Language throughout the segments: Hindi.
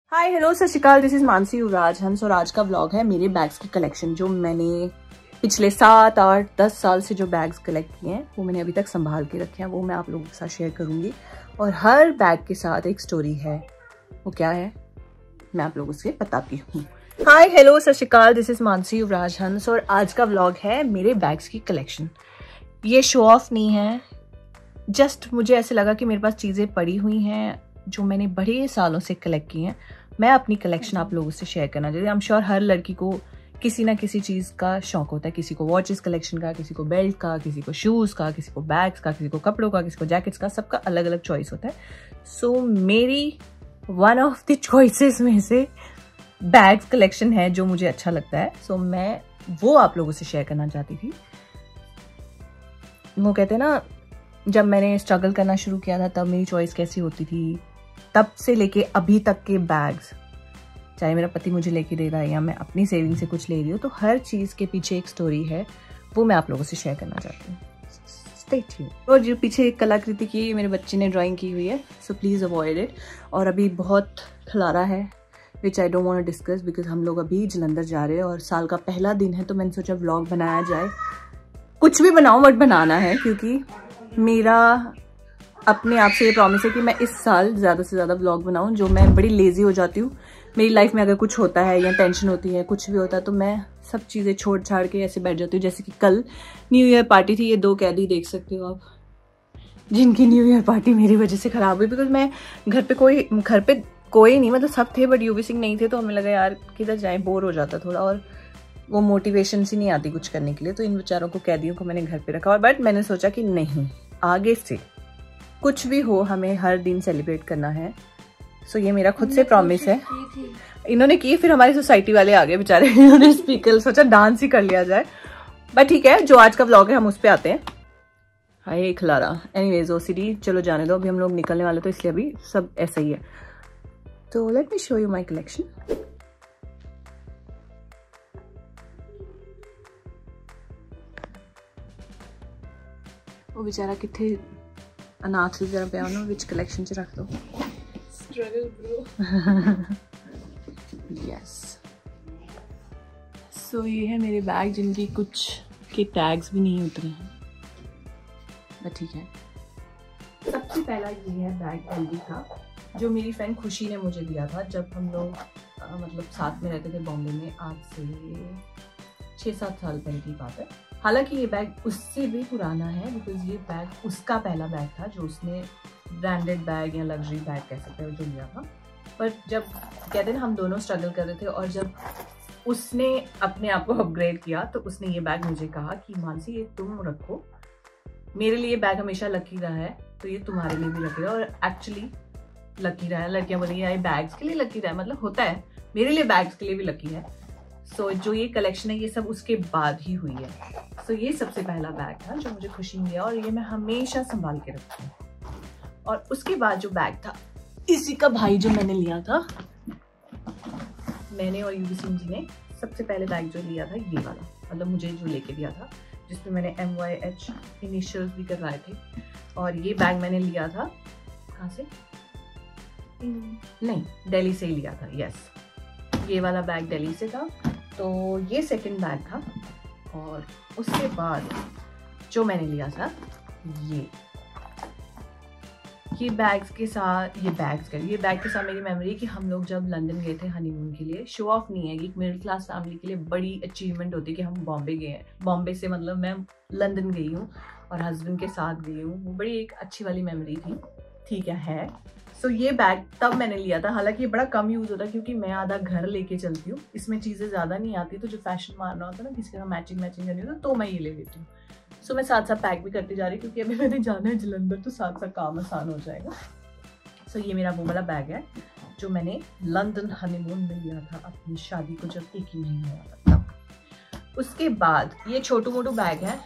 हाय हेलो सत श्री अकाल, दिस इज मानसी युवराज हंस और आज का व्लॉग है मेरे बैग्स की कलेक्शन। जो मैंने पिछले 7, 8, 10 साल से जो बैग्स कलेक्ट किए हैं वो मैंने अभी तक संभाल के रखे हैं, वो मैं आप लोगों के साथ शेयर करूंगी। और हर बैग के साथ एक स्टोरी है, वो क्या है मैं आप लोगों से बताती हूँ। हाय हेलो सत श्री अकाल, दिस इज मानसी युवराज हंस और आज का व्लॉग है मेरे बैग्स की कलेक्शन। ये शो ऑफ नहीं है, जस्ट मुझे ऐसे लगा कि मेरे पास चीज़ें पड़ी हुई हैं जो मैंने बड़े सालों से कलेक्ट की हैं। मैं अपनी कलेक्शन आप लोगों से शेयर करना चाहती हूँ। आई एम श्योर हर लड़की को किसी ना किसी चीज़ का शौक होता है, किसी को वॉचेस कलेक्शन का, किसी को बेल्ट का, किसी को शूज़ का, किसी को बैग्स का, किसी को कपड़ों का, किसी को जैकेट्स का, सबका अलग अलग चॉइस होता है। सो मेरी वन ऑफ द चॉइसेस में से बैग्स कलेक्शन है जो मुझे अच्छा लगता है। सो मैं वो आप लोगों से शेयर करना चाहती थी। वो कहते हैं ना, जब मैंने स्ट्रगल करना शुरू किया था तब मेरी चॉइस कैसी होती थी, तब से लेके अभी तक के बैग्स, चाहे मेरा पति मुझे लेके दे रहा है या मैं अपनी सेविंग से कुछ ले रही हूँ, तो हर चीज़ के पीछे एक स्टोरी है, वो मैं आप लोगों से शेयर करना चाहती हूँ। Stay tuned. और जो पीछे एक कलाकृति की मेरे बच्चे ने ड्राइंग की हुई है, सो प्लीज़ अवॉइड इट। और अभी बहुत खलारा है which I don't want to discuss because हम लोग अभी जलंधर जा रहे हैं और साल का पहला दिन है, तो मैंने सोचा व्लॉग बनाया जाए। कुछ भी बनाओ बट बनाना है, क्योंकि मेरा अपने आप से ये प्रॉमिस है कि मैं इस साल ज़्यादा से ज़्यादा व्लॉग बनाऊं। जो मैं बड़ी लेज़ी हो जाती हूँ मेरी लाइफ में, अगर कुछ होता है या टेंशन होती है, कुछ भी होता है, तो मैं सब चीज़ें छोड़ छाड़ के ऐसे बैठ जाती हूँ। जैसे कि कल न्यू ईयर पार्टी थी, ये 2 कैदी देख सकते हो आप, जिनकी न्यू ईयर पार्टी मेरी वजह से ख़राब हुई। बिकॉज मैं घर पे कोई नहीं, मतलब सब थे बट यूवी सिंह नहीं थे, तो हमें लगा यार किधर जाएँ, बोर हो जाता थोड़ा और वो मोटिवेशन सी नहीं आती कुछ करने के लिए। तो इन बेचारों को, कैदियों को मैंने घर पे रखा। और बट मैंने सोचा कि नहीं, आगे से कुछ भी हो हमें हर दिन सेलिब्रेट करना है। सो ये मेरा खुद से प्रॉमिस है। इन्होंने की, फिर हमारी सोसाइटी वाले आ गए बेचारे, इन्होंने स्पीकर सोचा डांस ही कर लिया जाए। बट ठीक है, जो आज का व्लॉग है हम उस पे आते हैं। हाय खलारा। एनीवेज ओसीडी चलो जाने दो, अभी हम लोग निकलने वाले, तो इसलिए अभी सब ऐसा ही है। तो let me show you my collection. वो बेचारा कितने अनाथ की तरह पे आना, विच कलेक्शन च रख दो। Struggle bro. यस। सो ये है मेरे बैग जिनकी कुछ के टैग्स भी नहीं उतरे हैं, बट ठीक है। सबसे पहला ये है बैग एलडी का, जो मेरी फ्रेंड खुशी ने मुझे दिया था जब हम लोग मतलब साथ में रहते थे बॉम्बे में, आज से 6-7 साल पहले की बात है। हालांकि ये बैग उससे भी पुराना है, बिकॉज ये बैग उसका पहला बैग था जो उसने ब्रांडेड बैग या लग्जरी बैग कह सकते हैं जो लिया था। पर जब कहते हैं ना हम दोनों स्ट्रगल कर रहे थे, और जब उसने अपने आप को अपग्रेड किया तो उसने ये बैग मुझे कहा कि मानसी ये तुम रखो, मेरे लिए बैग हमेशा लकी रहा है, तो ये तुम्हारे लिए भी लकी रहा है। और एक्चुअली लकी रहा है। लड़कियां बोलेंगी यार बैग्स के लिए लकी रहा है, मतलब होता है, मेरे लिए बैग्स के लिए भी लकी है। सो जो ये कलेक्शन है ये सब उसके बाद ही हुई है। सो ये सबसे पहला बैग था जो मुझे खुशी मिली और ये मैं हमेशा संभाल के रखती हूँ। और उसके बाद जो बैग था इसी का भाई जो मैंने लिया था, मैंने और यूवी सिंह जी ने सबसे पहले बैग जो लिया था ये वाला, मतलब मुझे जो लेके दिया था, जिसमें मैंने MYH इनिशियल्स भी करवाए थे। और ये बैग मैंने लिया था कहाँ से, नहीं दिल्ली से ही लिया था। यस, ये वाला बैग दिल्ली से था। तो ये सेकंड बैग था। और उसके बाद जो मैंने लिया था ये बैग्स के साथ, ये बैग के साथ मेरी मेमोरी है कि हम लोग जब लंदन गए थे हनीमून के लिए। शो ऑफ नहीं है, कि एक मिडिल क्लास फैमिली के लिए बड़ी अचीवमेंट होती है कि हम बॉम्बे गए हैं। बॉम्बे से मतलब मैं लंदन गई हूँ और हस्बैंड के साथ गई हूँ, वो बड़ी एक अच्छी वाली मेमोरी थी। ठीक है। सो ये बैग तब मैंने लिया था। हालांकि ये बड़ा कम यूज होता है क्योंकि मैं आधा घर लेके चलती हूँ, इसमें चीज़ें ज़्यादा नहीं आती, तो जो फैशन मारना होता है ना, किसी का मैचिंग करनी होती है, तो मैं ये ले लेती हूँ। सो मैं साथ साथ पैक भी करती जा रही हूँ क्योंकि अभी मैंने जाना है जलंधर, तो साथ साथ काम आसान हो जाएगा। सो ये मेरा वो वाला बैग है जो मैंने लंदन हनीमून में लिया था अपनी शादी को, जब 1 ही महीने हुआ था तब। उसके बाद ये छोटू मोटू बैग है,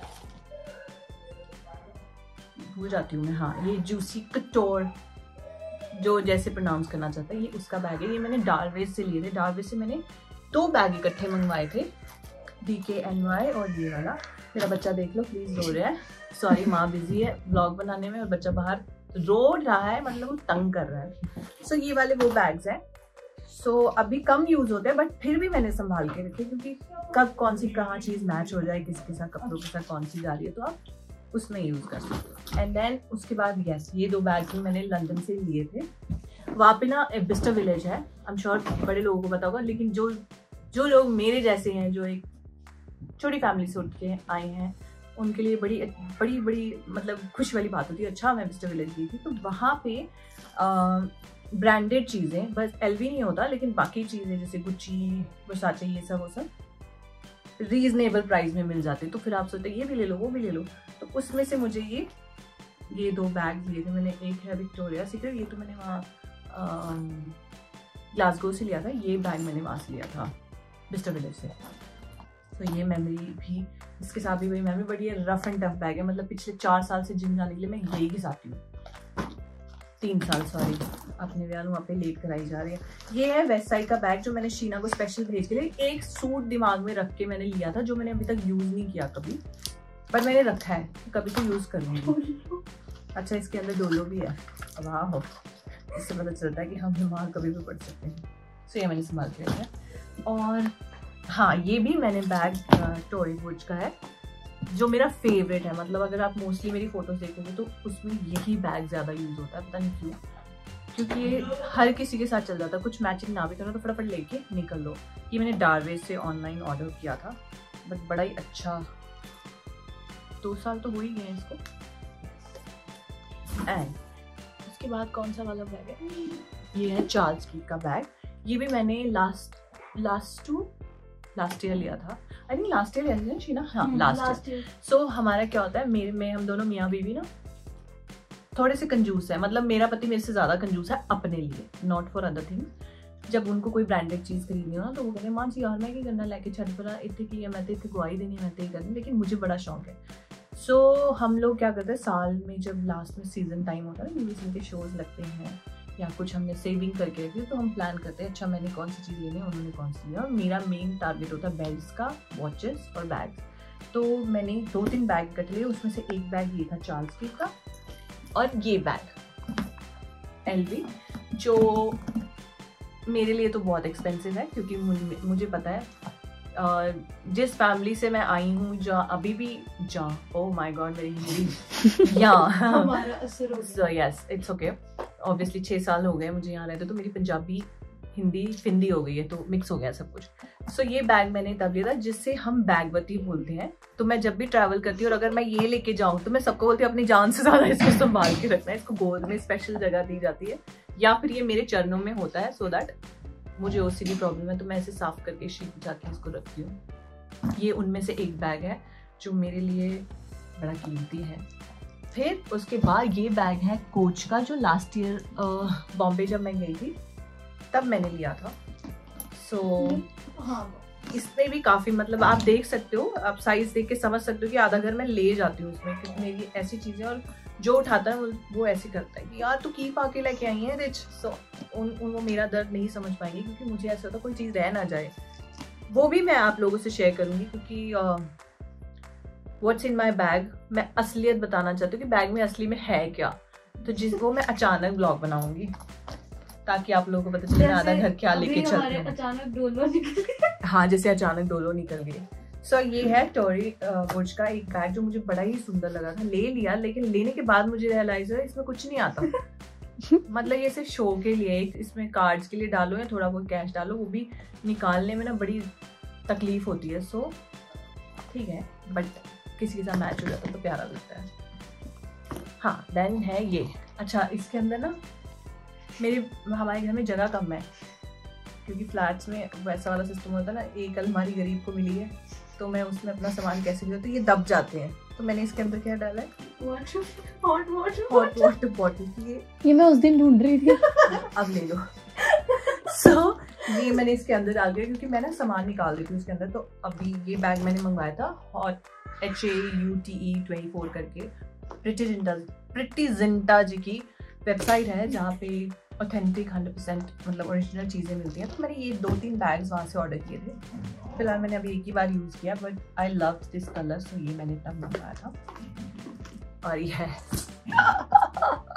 भूल जाती हूँ मैं, हाँ, ये जूसी कटोर, जो जैसे प्रोनाउंस करना चाहता है, ये उसका बैग है। ये मैंने डालवेज से लिए थे। डालवेज से मैंने 2 बैग इकट्ठे मंगवाए थे, DKNY और ये वाला। मेरा बच्चा देख लो प्लीज रो रहा है, सॉरी माँ बिजी है व्लॉग बनाने में और बच्चा बाहर रो रहा है, मतलब वो तंग कर रहा है। सो ये वाले वो बैग्स हैं सो अभी कम यूज होते हैं, बट फिर भी मैंने संभाल के रखे, क्योंकि कब कौन सी कहाँ चीज मैच हो जाए, किसके साथ कपड़ों के साथ कौन सी जा रही है, तो आप उसमें यूज कर सकते हो। एंड देन उसके बाद यस, ये 2 बैग भी मैंने लंदन से लिए थे। वहाँ पे ना बिस्टर विलेज है, आई एम श्योर बड़े लोगों को पता होगा, लेकिन जो लोग मेरे जैसे हैं, जो एक छोटी फैमिली से उठ के आए हैं, उनके लिए बड़ी बड़ी बड़ी मतलब खुशी वाली बात होती है। अच्छा, मैं बिस्टर विलेज गई थी, तो वहाँ पे ब्रांडेड चीज़ें, बस एलवी नहीं होता, लेकिन बाकी चीज़ें जैसे गुच्ची, वर्साचे, ये सब वो सब रीजनेबल प्राइस में मिल जाते। तो फिर आप सोचते ये भी ले लो, वो भी ले लो। तो उसमें से मुझे ये 2 बैग लिए थे मैंने। एक है विक्टोरिया सीक्रेट, ये तो मैंने वहाँ ग्लासगो से लिया था। ये बैग मैंने वहाँ से लिया था बिस्टर विलेज से। तो ये मेमोरी भी, इसके साथ भी वही मेमोरी, बट ये रफ एंड टफ बैग है। मतलब पिछले 4 साल से जिम जाने के लिए मैं यही घिसाती हूँ, 3 साल सॉरी, अपने व्यान वहाँ पे लेट कराई जा रही है। ये है वेस्ट साइड का बैग, जो मैंने शीना को स्पेशल भेज के लिए एक सूट दिमाग में रख के मैंने लिया था, जो मैंने अभी तक यूज़ नहीं किया कभी, पर मैंने रखा है, कभी तो यूज़ करूँगी। अच्छा, इसके अंदर डोलो भी है, वाह हो, इससे पता चलता है कि हम बीमार कभी भी पड़ सकते हैं। सो ये मैंने संभाल के रखा है। और हाँ, ये भी मैंने बैग टोरी वुड्स का है, जो मेरा फेवरेट है। मतलब अगर आप मोस्टली मेरी फोटोज देखोगे तो उसमें यही बैग ज़्यादा यूज़ होता है, पता नहीं क्यों, क्योंकि ये हर किसी के साथ चल जाता है। कुछ मैचिंग ना भी करो तो फटाफट लेके निकल लो। ये मैंने डारवेज से ऑनलाइन ऑर्डर किया था, बट बड़ा ही अच्छा, 2 साल तो हो ही गए इसको। एंड उसके बाद कौन सा वाला बैग है, ये है चार्ल्स की का बैग। ये भी मैंने लास्ट ईयर लिया था, आई थिंक लास्ट ईयर लिया था शीना, हाँ लास्ट ईयर। सो हमारा क्या होता है, हम दोनों मियाँ बीवी ना थोड़े से कंजूस है। मतलब मेरा पति मेरे से ज्यादा कंजूस है अपने लिए, नॉट फॉर अदर थिंग्स। जब उनको कोई ब्रांडेड चीज खरीदनी हो ना, तो वो कहते हैं मां जी यार मैं क्या करना लेके छड़ पर इतने की है, मैं तो इतने गुआई देनी, मैं तो ये करनी, लेकिन मुझे बड़ा शौक है। सो हम लोग क्या करते हैं, साल में जब लास्ट में सीजन टाइम होता है ना, मूवीज के शोज लगते हैं या कुछ हमने सेविंग करके रखी, तो हम प्लान करते हैं अच्छा मैंने कौन सी चीज़ लेनी है, उन्होंने कौन सी लिया। और मेरा मेन टारगेट होता है बेल्ट्स का, वॉचेस और बैग्स। तो मैंने 2-3 बैग कट लिए, उसमें से एक बैग ये था चार्ल्स की का, और ये बैग एलवी, जो मेरे लिए तो बहुत एक्सपेंसिव है, क्योंकि मुझे पता है जिस फैमिली से मैं आई हूँ, जहाँ अभी भी ओह माय गॉड मेरी Hindi yes it's okay, obviously 6 साल हो गए मुझे यहाँ रहते, तो मेरी पंजाबी हिंदी फिंदी हो गई है, तो मिक्स हो गया सब कुछ। सो ये बैग मैंने तब लिया था, जिससे हम बैगवती बोलते हैं। तो मैं जब भी ट्रैवल करती हूँ और अगर मैं ये लेके जाऊँ, तो मैं सबको बोलती हूँ अपनी जान से ज्यादा इसको संभाल के रखना है। इसको गोद में स्पेशल जगह दी जाती है, या फिर ये मेरे चरणों में होता है, सो दैट मुझे ओसीडी प्रॉब्लम है, तो मैं इसे साफ करके शीट जाके इसको रखती हूँ। ये उनमें से एक बैग है जो मेरे लिए बड़ा कीमती है। फिर उसके बाद ये बैग है कोच का, जो लास्ट ईयर बॉम्बे जब मैं गई थी तब मैंने लिया था। हाँ, इसमें भी काफी, मतलब आप देख सकते हो, आप साइज देख के समझ सकते हो कि आधा घर मैं ले जाती हूँ उसमें, क्योंकि मेरी ऐसी चीजें, और जो उठाता है वो ऐसे करता है कि यार तू की पाके लेके आई है रिच। सो वो मेरा दर्द नहीं समझ पाएंगे, क्योंकि मुझे ऐसा होता कोई चीज रह ना जाए। वो भी मैं आप लोगों से शेयर करूंगी, क्योंकि व्हाट्स इन माई बैग, मैं असलियत बताना चाहती हूँ कि बैग में असली में है क्या, तो जिसको मैं अचानक ब्लॉग बनाऊंगी, ताकि आप लोगों को पता चले आधा घर क्या लेके चलते हैं। अचानक डोलो निकल गए। हाँ, जैसे अचानक डोलो निकल गई। सो ये है टोरी वुड्स का एक बैग, जो मुझे बड़ा ही सुंदर लगा था, ले लिया, लेकिन लेने के बाद मुझे रियलाइज हुआ इसमें कुछ नहीं आता। मतलब ये सिर्फ शो के लिए, इसमें कार्ड्स के लिए डालो या थोड़ा बहुत कैश डालो, वो भी निकालने में ना बड़ी तकलीफ होती है। सो ठीक है, बट किसी के साथ मैच हो जाता है तो प्यारा लगता है। हाँ, देन है ये। अच्छा, इसके अंदर ना हमारे घर में जगह कम है, क्योंकि फ्लैट्स में वैसा वाला सिस्टम होता है ना, एक अलमारी गरीब को मिली है, तो मैं उसमें अपना सामान कैसे भी, तो ये दब जाते हैं। तो मैंने इसके अंदर क्या डाला है, हॉट वाटर बॉटल। ये मैं उस दिन ढूंढ रही थी। अब ले लो। सो ये मैंने इसके अंदर डाल दिया, क्योंकि मैं ना सामान निकाल रही थी उसके अंदर। तो अभी ये बैग मैंने मंगवाया था हॉट HAUTE24 करके, प्रिटी जिंटा जी की वेबसाइट है, जहाँ पे ऑथेंटिक 100% मतलब ओरिजिनल चीज़ें मिलती हैं। तो मैंने ये 2-3 बैग्स वहाँ से ऑर्डर किए थे। फिलहाल मैंने अभी एक ही बार यूज़ किया, but I love this colour, so ये मैंने तब मंगवाया था। और ये है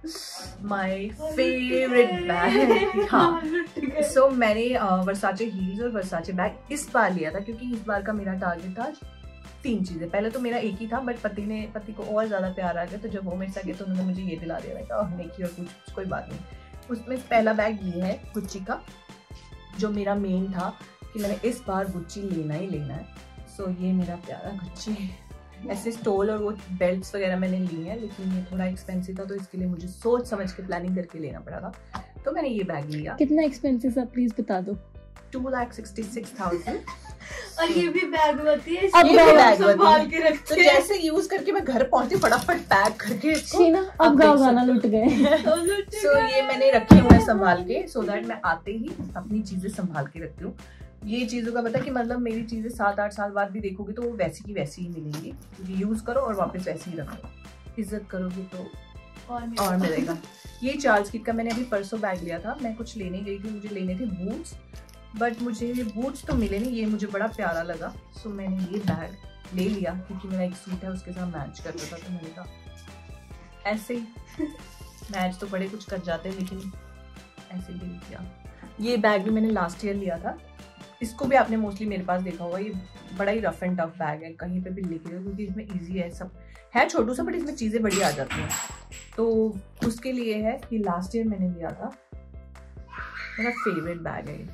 माय फेवरेट बैग। हाँ, सो मैंने वर्साचे हील्स और वर्साचे बैग इस बार लिया था क्योंकि इस बार का मेरा टारगेट था 3 चीजें। पहले तो मेरा एक ही था, बट पति को और ज्यादा प्यार आ गया, तो जब वो मेरे साथ गए तो उन्होंने मुझे ये दिला दिया। मैं कहा नहीं और कुछ कोई बात नहीं। उसमें पहला बैग ये है गुच्ची का, जो मेरा मेन था कि मैंने इस बार गुच्ची लेना ही लेना है। सो ये मेरा प्यारा गुच्ची। ऐसे स्टोल और वो बेल्ट्स वगैरह मैंने लिए हैं, लेकिन ये थोड़ा एक्सपेंसिव था, तो इसके लिए मुझे सोच समझ के प्लानिंग करके लेना पड़ा था, तो मैंने ये बैग लिया। कितना एक्सपेंसिव था प्लीज बता दो। 2,66,000। और ये भी बैग होती है, अब ये बैग संभाल के रखते तो जैसे यूज करके मैं घर पहुंची फटाफट पैक करके शीना अब गाना लुट गए। सो ये मैंने रखे हुए हैं संभाल के, सो दैट मैं आते ही अपनी चीजें संभाल के रखती हूँ। ये चीजों का पता है कि मतलब मेरी चीजें 7-8 साल बाद भी देखोगे तो वो वैसी की वैसी ही मिलेंगी, क्योंकि यूज करो और वापस वैसे ही रखो। इज्जत करोगे तो और मिलेगा। ये चार्ल्स किट का मैंने अभी परसों बैग लिया था। मैं कुछ लेने गई थी, मुझे लेने थे बूट्स, बट मुझे बूट्स तो मिले नहीं। ये मुझे बड़ा प्यारा लगा, सो मैंने ये बैग ले लिया क्योंकि मेरा एक सूट है उसके साथ मैच करता था, तो मैंने कहा ऐसे ही मैच तो बड़े कुछ कर जाते हैं, लेकिन ऐसे भी किया। ये बैग भी मैंने लास्ट ईयर लिया था। इसको भी आपने मोस्टली मेरे पास देखा होगा। ये बड़ा ही रफ एंड टफ बैग है, कहीं पे भी लेके जाओ, क्योंकि इसमें इजी है, सब है छोटू सा, बट इसमें चीज़ें बड़ी आ जाती हैं। तो उसके लिए है कि लास्ट ईयर मैंने लिया था, मेरा फेवरेट बैग है ये।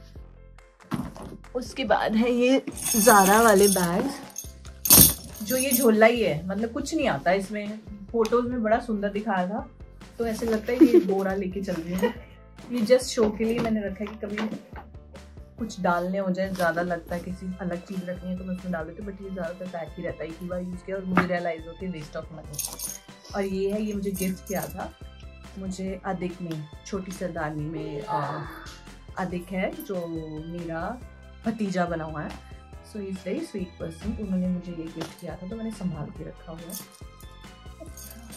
उसके बाद है ये ज़ारा वाले बैग, जो ये झोला ही है, मतलब कुछ नहीं आता इसमें। फोटोज में बड़ा सुंदर दिखाया था, तो ऐसे लगता है ये बोरा लेके चल रही हूँ। ये जस्ट शो के लिए मैंने रखा है कि कभी कुछ डालने हो जाए, ज़्यादा लगता है किसी अलग चीज़ रखनी है तो मैं उसमें डाल देती हूँ, बट ये ज़्यादातर पैक ही रहता है। एक बार यूज़ किया और मुझे रियलाइज़ होती है वेस्ट ऑफ मनी। और ये है, ये मुझे गिफ्ट किया था मुझे अधिक में, छोटी सरदारनी में। अधिक है जो मेरा भतीजा बना हुआ है, so is very sweet person. उन्होंने मुझे ये गिफ्ट किया था, तो मैंने संभाल के रखा हुआ है।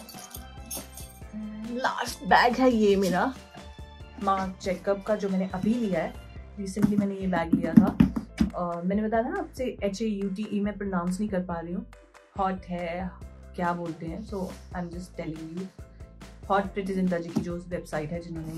लास्ट बैग है ये मेरा मार्क जैकब का, जो मैंने अभी लिया है। रिसेंटली मैंने ये बैग लिया था। मैंने बताया था ना आपसे, HAUTE मैं प्रोनाउंस नहीं कर पा रही हूँ। हॉट है, क्या बोलते हैं, so I am just telling you. Hot Preity Zinta ji की जो वेबसाइट है, जिन्होंने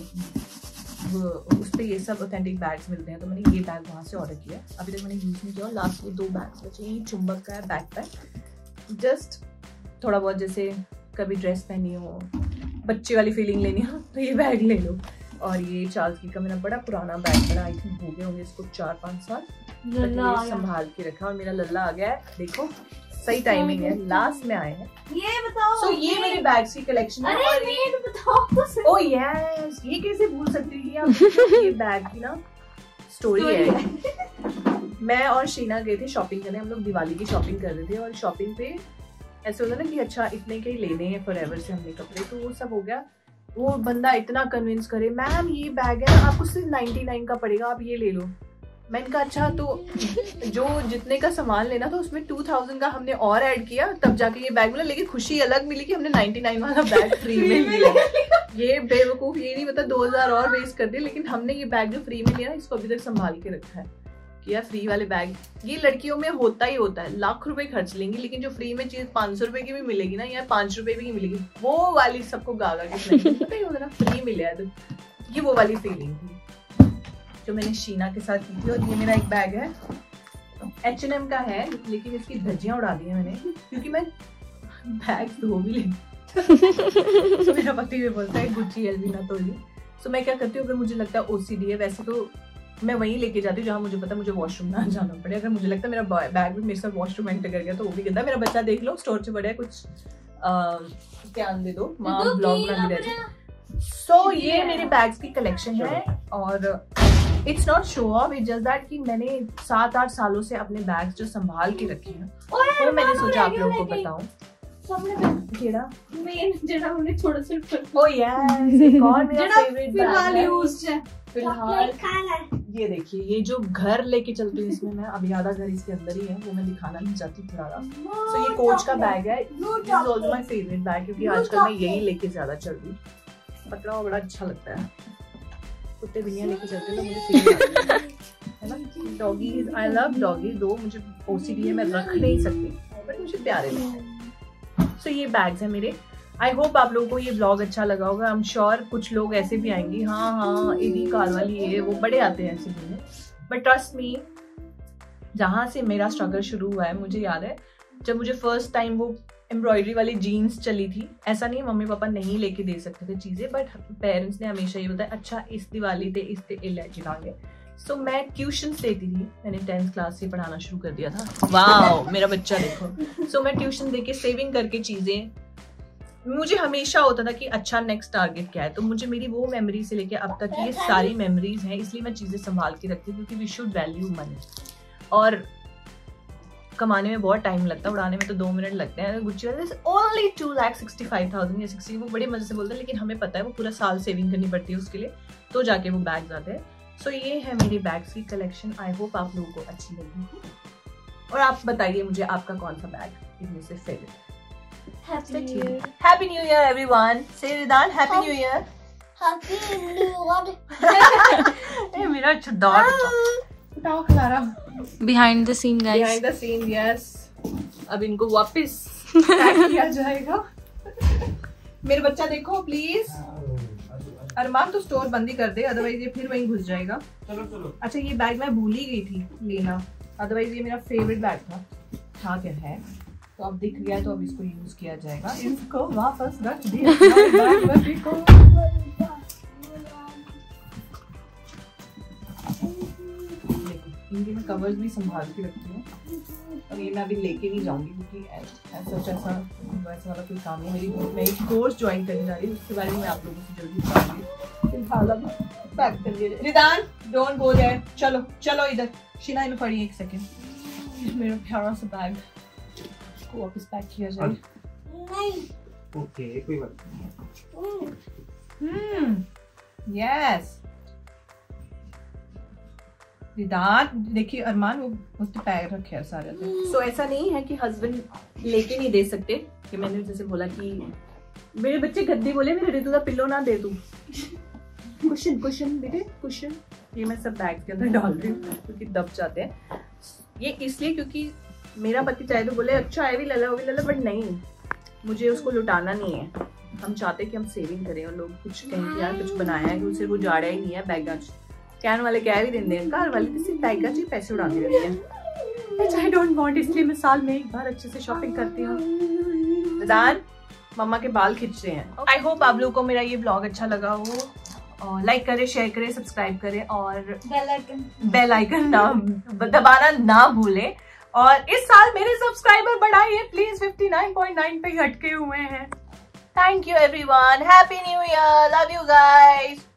उस पर ये सब ऑथेंटिक बैग्स मिलते हैं, तो मैंने ये बैग वहाँ से ऑर्डर किया। अभी तक मैंने यूज़ नहीं किया। लास्ट में 2 बैग्स बचे। ये चुंबक का है बैकपैक, जस्ट थोड़ा बहुत जैसे कभी ड्रेस पहनी हो, बच्चे वाली फीलिंग लेनी हो तो ये बैग ले लो। और ये चार्ल्स किट का मेरा बड़ा पुराना बैग बना, आई थिंक हो गए होंगे इसको 4-5 साल, संभाल के रखा। और मेरा लल्ला आ गया है, देखो सही टाइमिंग है, लास्ट में आए हैं। ये बताओ। सो ये मेरे बैग्स की कलेक्शन है। अरे ये बताओ। ओह यस, ये कैसे भूल सकती थी आप। ये बैग की ना स्टोरी है। मैं और शीना गए थे शॉपिंग करने, हम लोग दिवाली की शॉपिंग कर रहे थे, और शॉपिंग पे ऐसे होता ना कि अच्छा इतने के ही लेने हैं फॉरएवर से हमने कपड़े, तो वो सब हो गया। वो बंदा इतना कन्विंस करे, मैम ये बैग है आपको सिर्फ 99 का पड़ेगा, आप ये ले लो। मैंने कहा अच्छा, तो जो जितने का सामान लेना था उसमें 2000 का हमने और ऐड किया, तब जाके ये बैग मिला। लेकिन खुशी अलग मिली कि हमने 99 वाला बैग फ्री में लिया। ये बेवकूफ ये नहीं पता 2000 और वेस्ट कर दिए, लेकिन हमने ये बैग जो फ्री में लिया इसको अभी तक संभाल के रखा है कि यार फ्री वाले बैग, ये लड़कियों में होता ही होता है, लाख रुपए खर्च लेंगी, लेकिन जो फ्री में चीज 500 रुपए की भी मिलेगी ना, या 5 रुपए की मिलेगी, वो वाली सबको गागा कितना पता ही होता ना, फ्री मिले है, तो ये वो वाली फीलिंग थी जो मैंने शीना के साथ की थी। और ये मेरा एक बैग है, H&M का है, लेकिन इसकी धज्जियां उड़ा दी है मैंने, क्योंकि मैं बैग धो भी लेती। तो मेरा पति भी बोलता है गुच्ची एल्विना तो ली। तो मैं क्या करती हूँ, अगर मुझे लगता है OCD है, वैसे तो मैं वहीं लेके जाती हूँ जहाँ मुझे पता मुझे वॉशरूम ना जाना पड़े। अगर मुझे लगता है मेरा बैग भी मेरे साथ वॉशरूम एंटर कर गया तो वो भी कहता है मेरा बच्चा देख लो स्टोर से बढ़िया कुछ ध्यान दे दो, माँ ब्लॉग ना भी रहे। सो ये मेरे बैग्स की कलेक्शन है, और it's not show off, it's just that कि मैंने 7-8 सालों से अपने बैग्स जो संभाल के रखे हैं, वो मैंने सोचा आप लोगों को बताऊं। केड़ा मेन जेड़ा हमने थोड़ा सा ओ यस, एक और मेरा फेवरेट बैग है यूज्ड है फिलहाल। ये देखिए, ये जो घर लेके चलती हूँ इसमें मैं, अभी आधा घर इसके अंदर ही है, वो मैं दिखाना नहीं चाहती थोड़ा। सो ये कोच का बैग है, this is also my favourite bag, क्योंकि आजकल मैं यही लेके ज्यादा चल रही हूँ। पतला हुआ बड़ा अच्छा लगता है, कुत्ते बिल्लियां लेके चलते हैं तो मुझे फील है ना। डॉगीज, आई लव डॉगीज, दो मुझे OCD है, मैं रख नहीं सकती, बट मुझे प्यारे लगते हैं। सो ये बैग्स हैं मेरे। आई होप आप लोगों को ये ब्लॉग अच्छा लगा होगा। आई एम श्योर कुछ लोग ऐसे भी आएंगे, हाँ इन्हीं काल वाली है, वो बड़े आते हैं ऐसे भी, बट ट्रस्ट मी, जहाँ से मेरा स्ट्रगल शुरू हुआ है, मुझे याद है जब मुझे फर्स्ट टाइम वो एम्ब्रॉयडरी वाली जीन्स चली थी, ऐसा नहीं मम्मी पापा नहीं लेके दे सकते थे चीजें, बट पेरेंट्स ने हमेशा ये बताया अच्छा इस दिवाली पे इस इलाके। सो मैं ट्यूशन्स लेती थी, मैंने 10th क्लास से पढ़ाना शुरू कर दिया था। वाओ मेरा बच्चा देखो। सो मैं ट्यूशन देके सेविंग करके चीजें, मुझे हमेशा होता था कि अच्छा नेक्स्ट टारगेट क्या है, तो मुझे मेरी वो मेमोरी से लेके अब तक ये सारी मेमोरीज हैं, इसलिए मैं चीजें संभाल के रखती हूँ क्योंकि वी शुड वैल्यू मनी। और कमाने में बहुत टाइम लगता है, उड़ाने में तो 2 मिनट लगते हैं। गुच्ची वाले ओनली 2,65,000 या 60, वो बड़े मजे से बोलते हैं, लेकिन हमें पता है वो पूरा साल सेविंग करनी पड़ती है उसके लिए, तो जाके वो बैग्स आते हैं। सो ये है मेरी बैग्स की कलेक्शन। आई होप आप लोगों को अच्छी लगी, और आप बताइए मुझे आपका कौन सा बैग इनमें से favourite. Happy new year everyone. Say रिदान हैप्पी न्यू ईयर। ए मेरा छुद्दार उठाओ खलारा। Behind the scene guys, behind the scene yes. अब इनको वापस पैक किया जाएगा। मेरे बच्चा देखो प्लीज। अरमान तो स्टोर बंद ही कर दे, अदरवाइज ये फिर वहीं घुस जाएगा। चलो। अच्छा ये बैग मैं भूल ही गई थी लेना, अदरवाइज ये मेरा फेवरेट बैग था क्या है, तो अब दिख गया तो अब इसको यूज किया जाएगा। इसको वापस रख दिया बैग को। इनके मैं कवर्स भी संभाल के रखती हूँ, और ये मैं अभी लेके नहीं जाऊंगी क्योंकि ऐसा वैसा वाला कोई काम नहीं। मैं एक कोर्स ज्वाइन करने जा रही हूँ, उसके बारे में आप लोगों से जल्दी बताऊंगी। फिलहाल अब पैक कर दिया। रिदान डोंट गो देयर, चलो इधर। शिना इन पड़ी एक सेकंड। मेरा प्यारा सा बैग को वापस पैक किया जाए। ओके कोई बात नहीं। यस रिदान देखिए, अरमान वो उसने पैर रखे हैं सारे। सो ऐसा नहीं है कि हस्बैंड लेके नहीं दे सकते, कि मैंने जैसे बोला कि मेरे बच्चे गद्दी बोले मेरे रितु का पिल्लो ना दे तू। कुशन बेटे कुशन, ये मैं सब बैग के अंदर डाल रही हूँ क्योंकि दब जाते हैं। ये इसलिए क्योंकि मेरा पति चाहे तो बोले अच्छा है भी लला वो भी लला, बट नहीं, मुझे उसको लुटाना नहीं है। हम चाहते कि हम सेविंग करें, और लोग कुछ कहें कि यार कुछ बनाया है कि उसे वो जाड़ा ही नहीं है बैग। कहने वाले क्या भी देंगे, घर वाले तो सिर्फ बैग का पैसे उड़ाते रहते हैं। आई डोंट वांट, इसलिए मैं साल में एक बार अच्छे से शॉपिंग करती हूँ। रिदान मम्मा के बाल खींच रहे हैं। आई होप आप लोगों को मेरा ये ब्लॉग अच्छा लगा हो, और लाइक करें, शेयर करें, सब्सक्राइब करें, और बेल आइकन ना दबाना ना भूलें। और इस साल मेरे सब्सक्राइबर बढ़ाइए प्लीज, 59.9 पे अटके हुए हैं। Thank you everyone, happy new year, love you guys.